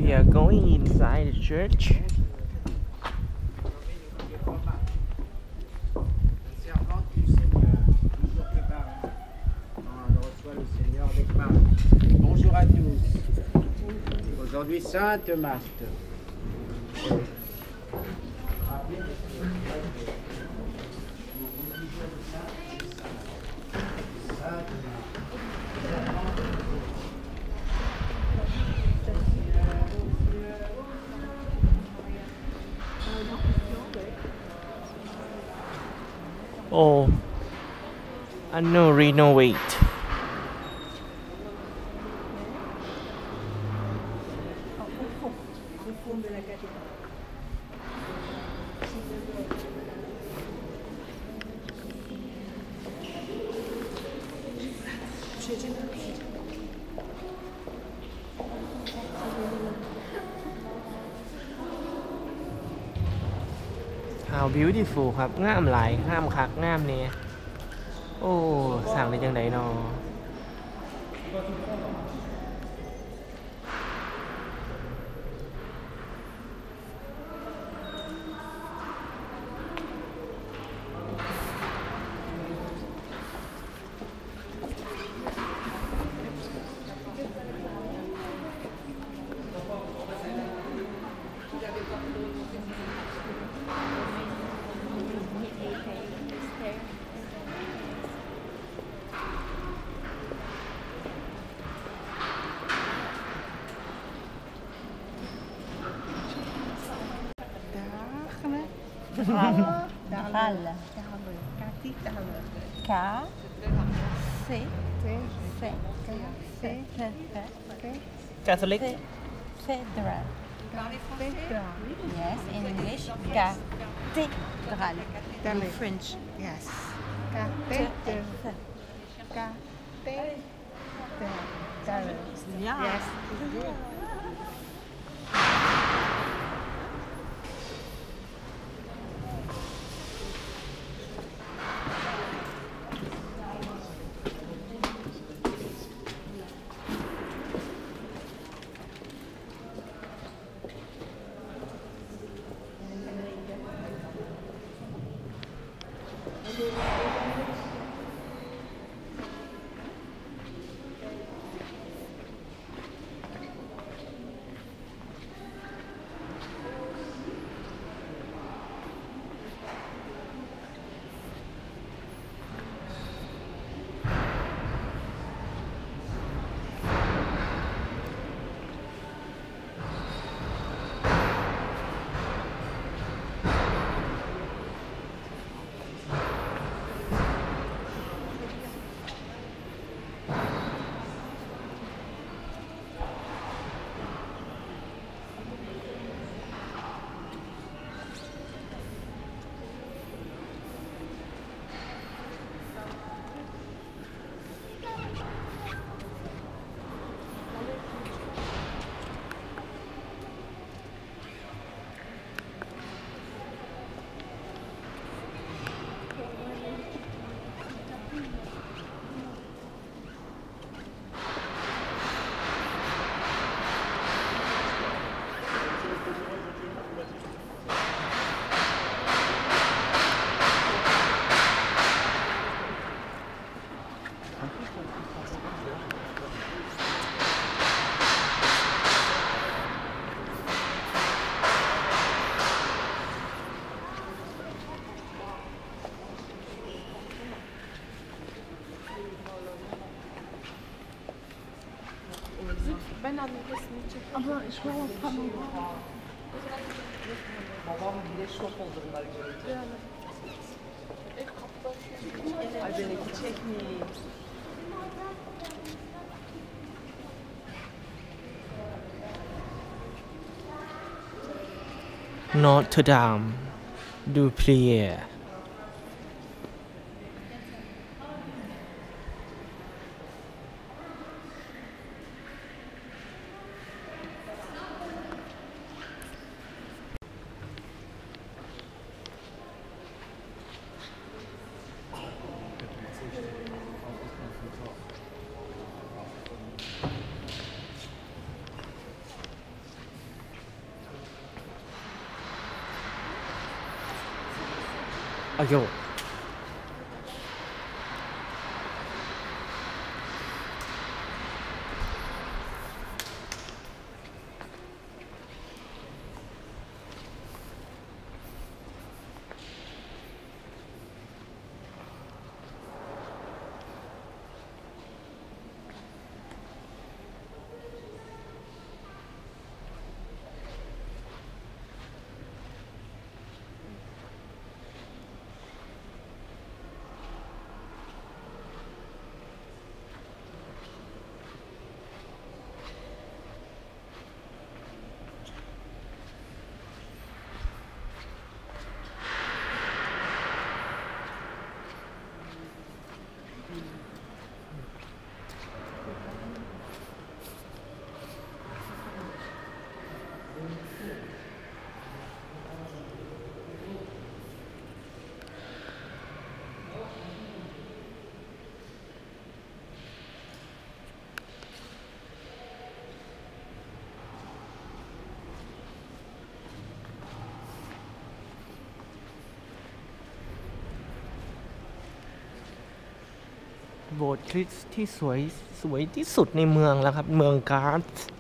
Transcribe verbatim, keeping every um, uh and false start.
We are going inside the church. Bonjour à tous. Aujourd'hui, Sainte Marthe. Oh, I know renovate. How beautiful ครับงามหลายงามคักงามเนี่ยโอ้สั่งได้จังไดเนาะ Dalle. K. C. C. C. Catholic Cathedral. Yes, in English. Cathedral. In French. Yes. Cathedral. Cathedral. Yeah. Yes. Ben anne resmini çekeyim. Ama şu an tamam. Babam bile şok oldu bunları görünce. Ay benimki çekmiş. Notre Dame du Prière อ้าวโยโบสถ์คริสต์ที่สวยสวยที่สุดในเมืองแล้วครับ เมืองการ์ด